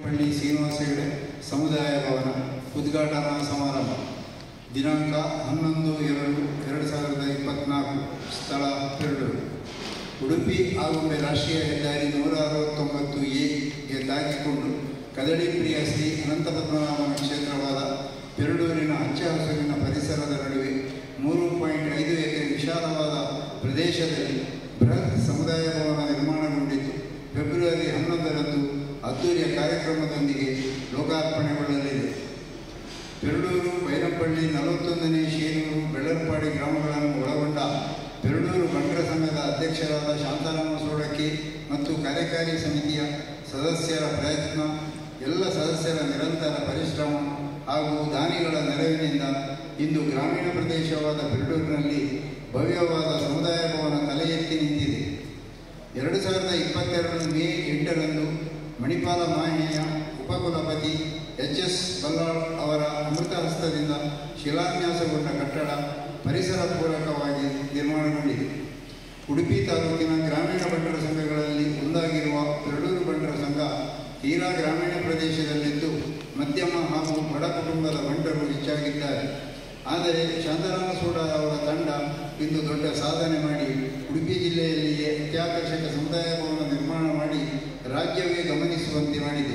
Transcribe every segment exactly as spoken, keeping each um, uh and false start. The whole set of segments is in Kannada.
ಪಳ್ಳಿ ಶ್ರೀನಿವಾಸ ಹೆಗಡೆ ಸಮುದಾಯ ಭವನ ಉದ್ಘಾಟನಾ ಸಮಾರಂಭ ದಿನಾಂಕ ಹನ್ನೊಂದು ಎರಡು ಎರಡು ಸಾವಿರದ ಇಪ್ಪತ್ತ್ನಾಲ್ಕು. ಸ್ಥಳ ಪೆರಡೂರು. ಉಡುಪಿ ಆಗುಂಬೆ ರಾಷ್ಟ್ರೀಯ ಹೆದ್ದಾರಿ ನೂರ ಅರವತ್ತೊಂಬತ್ತು ಎಗೆ ತಾಗಿಕೊಂಡು ಕದಳಿ ಪ್ರಿಯ ಶ್ರೀ ಅನಂತಪದ್ಮನಾಭನ ಕ್ಷೇತ್ರವಾದ ಪೆರಡೂರಿನ ಹಚ್ಚ ಹಸುರಿನ ಪರಿಸರದ ನಡುವೆ ಮೂರು ಪಾಯಿಂಟ್ ಐದು ಎಕರೆ ವಿಶಾಲವಾದ ಪ್ರದೇಶದಲ್ಲಿ ಬೃಹತ್ ಸಮುದಾಯ ಭವನ ನಿರ್ಮಾಣಗೊಂಡಿದ್ದು ಫೆಬ್ರವರಿ ಹನ್ನೊಂದರಂದು ಅದ್ದೂರಿಯ ಕಾರ್ಯಕ್ರಮದೊಂದಿಗೆ ಲೋಕಾರ್ಪಣೆಗೊಳ್ಳಲಿದೆ. ಪೆರಡೂರು, ಬೈರಂಪಳ್ಳಿ, ನಲವತ್ತೊಂದನೇ ಶೇನೂರು, ಬೆಳ್ಳರ್ಪಾಡಿ ಗ್ರಾಮಗಳನ್ನು ಒಳಗೊಂಡ ಪೆರಡೂರು ಬಂಟರ ಸಂಘದ ಅಧ್ಯಕ್ಷರಾದ ಶಾಂತಾರಾಮ ಸೋಡಕ್ಕಿ ಮತ್ತು ಕಾರ್ಯಕಾರಿ ಸಮಿತಿಯ ಸದಸ್ಯರ ಪ್ರಯತ್ನ, ಎಲ್ಲ ಸದಸ್ಯರ ನಿರಂತರ ಪರಿಶ್ರಮ ಹಾಗೂ ದಾನಿಗಳ ನೆರವಿನಿಂದ ಇಂದು ಗ್ರಾಮೀಣ ಪ್ರದೇಶವಾದ ಪೆರಡೂರಿನಲ್ಲಿ ಭವ್ಯವಾದ ಸಮುದಾಯ ಭವನ ತಲೆ ಎತ್ತಿ ನಿಂತಿದೆ. ಎರಡು ಸಾವಿರದ ಇಪ್ಪತ್ತೆರಡು ಮೇ ಎಂಟರಂದು ಮಣಿಪಾಲ ಮಾಹೆಯ ಉಪಕುಲಪತಿ ಎಚ್ ಎಸ್ ಬಲ್ಲಾಳ್ ಅವರ ಅಮೃತ ಹಸ್ತದಿಂದ ಶಿಲಾನ್ಯಾಸಗೊಂಡ ಕಟ್ಟಡ ಪರಿಸರ ಪೂರಕವಾಗಿ ನಿರ್ಮಾಣಗೊಂಡಿದೆ. ಉಡುಪಿ ತಾಲೂಕಿನ ಗ್ರಾಮೀಣ ಬಂಟರ ಸಂಘಗಳಲ್ಲಿ ಒಂದಾಗಿರುವ ಪೆರಡೂರು ಬಂಟರ ಸಂಘ ತೀರಾ ಗ್ರಾಮೀಣ ಪ್ರದೇಶದಲ್ಲಿದ್ದು ಮಧ್ಯಮ ಹಾಗೂ ಬಡ ಕುಟುಂಬದ ಬಂಟರು ಹೆಚ್ಚಾಗಿದ್ದಾರೆ. ಆದರೆ ಶಾಂತಾರಾಮ ಸೋಡ ಅವರ ತಂಡ ಇಂದು ದೊಡ್ಡ ಸಾಧನೆ ಮಾಡಿ ಉಡುಪಿ ಜಿಲ್ಲೆಯಲ್ಲಿಯೇ ಅತ್ಯಾಕರ್ಷಕ ಸಮುದಾಯ ಭವನ ನಿರ್ಮಾಣ ಮಾಡಿ ರಾಜ್ಯವೇ ಗಮನಿಸುವಂತೆ ಮಾಡಿದೆ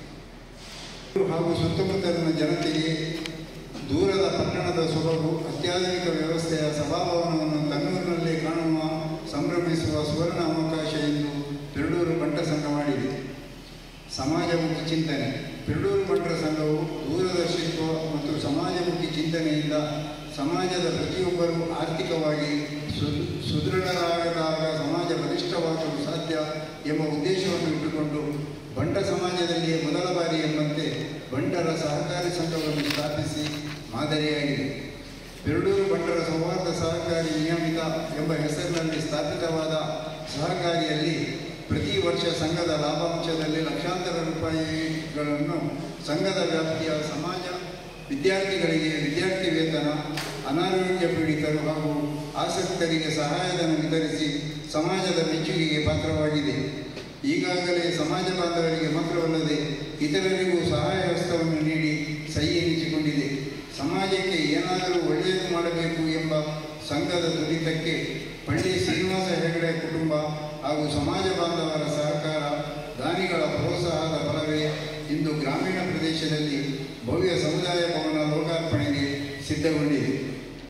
ಹಾಗೂ ಸುತ್ತಮುತ್ತಲಿನ ಜನತೆಗೆ ದೂರದ ಪಟ್ಟಣದ ಸೊಬಗು, ಅತ್ಯಾಧುನಿಕ ವ್ಯವಸ್ಥೆಯ ಸಭಾಭವನವನ್ನು ತನ್ನೂರಿನಲ್ಲೇ ಕಾಣುವ ಸಂಭ್ರಮಿಸುವ ಸುವರ್ಣ ಅವಕಾಶ ಎಂದು ಪೆರಡೂರು ಬಂಟರ ಸಂಘ ಮಾಡಿದೆ. ಸಮಾಜಮುಖಿ ಚಿಂತನೆ. ಪೆರಡೂರು ಬಂಟರ ಸಂಘವು ದೂರದರ್ಶಿತ್ವ ಮತ್ತು ಸಮಾಜಮುಖಿ ಚಿಂತನೆಯಿಂದ ಸಮಾಜದ ಪ್ರತಿಯೊಬ್ಬರೂ ಆರ್ಥಿಕವಾಗಿ ಸುದೃಢರಾದಾಗ ಸಮಾಜ ಬಲಿಷ್ಠವಾಗಲು ಸಾಧ್ಯ ಎಂಬ ಉದ್ದೇಶವನ್ನು ಇಟ್ಟುಕೊಂಡು ಬಂಟ ಸಮಾಜದಲ್ಲಿಯೇ ಮೊದಲ ಬಾರಿ ಎಂಬಂತೆ ಬಂಟರ ಸಹಕಾರಿ ಸಂಘವನ್ನು ಸ್ಥಾಪಿಸಿ ಮಾದರಿಯಾಗಿದೆ. ಪೆರಡೂರು ಬಂಟರ ಸೌಹಾರ್ದ ಸಹಕಾರಿ ನಿಯಮಿತ ಎಂಬ ಹೆಸರಿನಲ್ಲಿ ಸ್ಥಾಪಿತವಾದ ಸಹಕಾರಿಯಲ್ಲಿ ಪ್ರತಿ ವರ್ಷ ಸಂಘದ ಲಾಭಾಂಶದಲ್ಲಿ ಲಕ್ಷಾಂತರ ರೂಪಾಯಿಗಳನ್ನು ಸಂಘದ ವ್ಯಾಪ್ತಿಯ ಸಮಾಜ ವಿದ್ಯಾರ್ಥಿಗಳಿಗೆ ವಿದ್ಯಾರ್ಥಿ ವೇತನ, ಅನಾರೋಗ್ಯ ಪೀಡಿತರು ಹಾಗೂ ಆಸಕ್ತರಿಗೆ ಸಹಾಯಧನ ವಿತರಿಸಿ ಸಮಾಜದ ಮೆಚ್ಚುಗೆಗೆ ಪಾತ್ರವಾಗಿದೆ. ಈಗಾಗಲೇ ಸಮಾಜ ಬಾಂಧವರಿಗೆ ಮಾತ್ರವಲ್ಲದೆ ಇತರರಿಗೂ ಸಹಾಯ ಹಸ್ತವನ್ನು ನೀಡಿ ಸಹಿ ಎನಿಸಿಕೊಂಡಿದೆ. ಸಮಾಜಕ್ಕೆ ಏನಾದರೂ ಒಳ್ಳೆಯದು ಮಾಡಬೇಕು ಎಂಬ ಸಂಘದ ದುಡಿತಕ್ಕೆ ಪಳ್ಳಿ ಶ್ರೀನಿವಾಸ ಹೆಗಡೆ ಕುಟುಂಬ ಹಾಗೂ ಸಮಾಜ ಬಾಂಧವರ ಸಹಕಾರ, ದಾನಿಗಳ ಪ್ರೋತ್ಸಾಹದ ಫಲವೇ ಇಂದು ಗ್ರಾಮೀಣ ಪ್ರದೇಶದಲ್ಲಿ ಭವ್ಯ ಸಮುದಾಯ ಭವನ ಲೋಕಾರ್ಪಣೆಗೆ ಸಿದ್ಧಗೊಂಡಿದೆ.